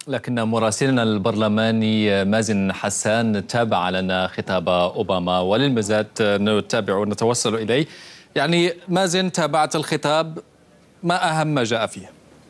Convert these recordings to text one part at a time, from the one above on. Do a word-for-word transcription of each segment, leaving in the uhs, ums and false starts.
لكن مراسلنا البرلماني مازن حسان تابع لنا خطاب أوباما، وللمزاد نتابع ونتوصل إليه. يعني مازن، تابعت الخطاب، ما أهم ما جاء فيه؟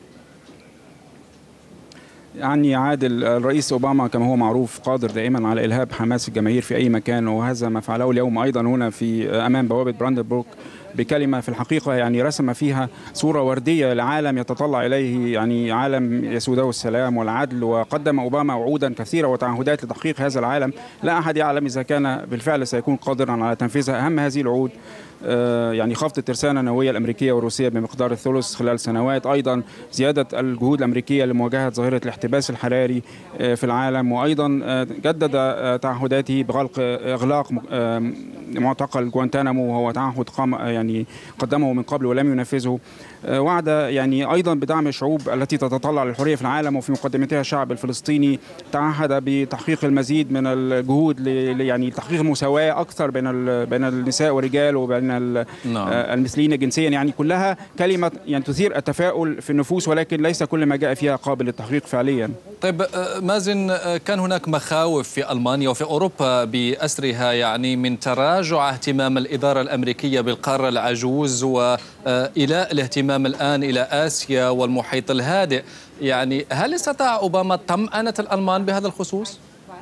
يعني عادل الرئيس أوباما كما هو معروف قادر دائما على إلهاب حماس الجماهير في أي مكان، وهذا ما فعله اليوم أيضا هنا في أمام بوابة براندنبورغ بكلمة في الحقيقة يعني رسم فيها صورة وردية لعالم يتطلع إليه، يعني عالم يسوده السلام والعدل. وقدم أوباما وعودا كثيرة وتعهدات لتحقيق هذا العالم، لا أحد يعلم إذا كان بالفعل سيكون قادرا على تنفيذها. أهم هذه الوعود يعني خفض الترسانة النووية الأمريكية والروسية بمقدار الثلث خلال سنوات، أيضا زيادة الجهود الأمريكية لمواجهة ظاهرة الاحتباس الحراري في العالم، وأيضا جدد تعهداته بغلق إغلاق معتقل غوانتانامو، وهو تعهد قام يعني قدمه من قبل ولم ينفذه. وعد يعني أيضا بدعم الشعوب التي تتطلع للحرية في العالم، وفي مقدمتها الشعب الفلسطيني. تعهد بتحقيق المزيد من الجهود يعني تحقيق مساواة أكثر بين بين النساء والرجال وبين المثليين جنسيا. يعني كلها كلمة يعني تثير التفاؤل في النفوس، ولكن ليس كل ما جاء فيها قابل للتحقيق فعليا. طيب مازن، كان هناك مخاوف في ألمانيا وفي أوروبا بأسرها يعني من تراجع اهتمام الإدارة الأمريكية بالقارة العجوز، وإلى الاهتمام الآن إلى آسيا والمحيط الهادئ. يعني هل استطاع أوباما طمأنة الألمان بهذا الخصوص؟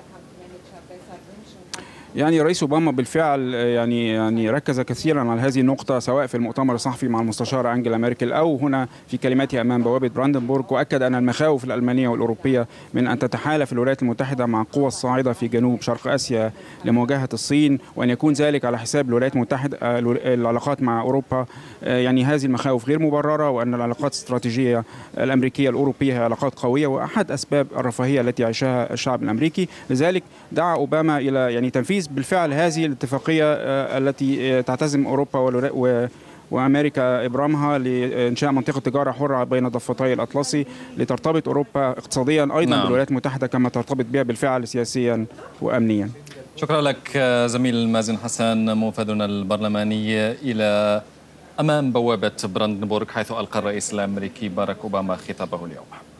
يعني رئيس أوباما بالفعل يعني يعني ركز كثيرا على هذه النقطة، سواء في المؤتمر الصحفي مع المستشارة أنجيلا ميركل أو هنا في كلمته أمام بوابة براندنبورغ، وأكد أن المخاوف الألمانية والأوروبية من أن تتحالف الولايات المتحدة مع قوى الصاعدة في جنوب شرق آسيا لمواجهة الصين، وأن يكون ذلك على حساب الولايات المتحدة العلاقات مع أوروبا. يعني هذه المخاوف غير مبررة، وأن العلاقات الاستراتيجية الأمريكية الأوروبية هي علاقات قوية وأحد أسباب الرفاهية التي يعيشها الشعب الأمريكي. لذلك دعا أوباما إلى يعني تنفيذ بالفعل هذه الاتفاقية التي تعتزم أوروبا وأمريكا إبرامها لإنشاء منطقة تجارة حرة بين ضفتي الأطلسي، لترتبط أوروبا اقتصاديا أيضا نعم. بالولايات المتحدة كما ترتبط بها بالفعل سياسيا وأمنيا. شكرا لك زميل مازن حسان، موفدنا البرلماني إلى أمام بوابة براندنبورغ، حيث ألقى الرئيس الأمريكي باراك أوباما خطابه اليوم.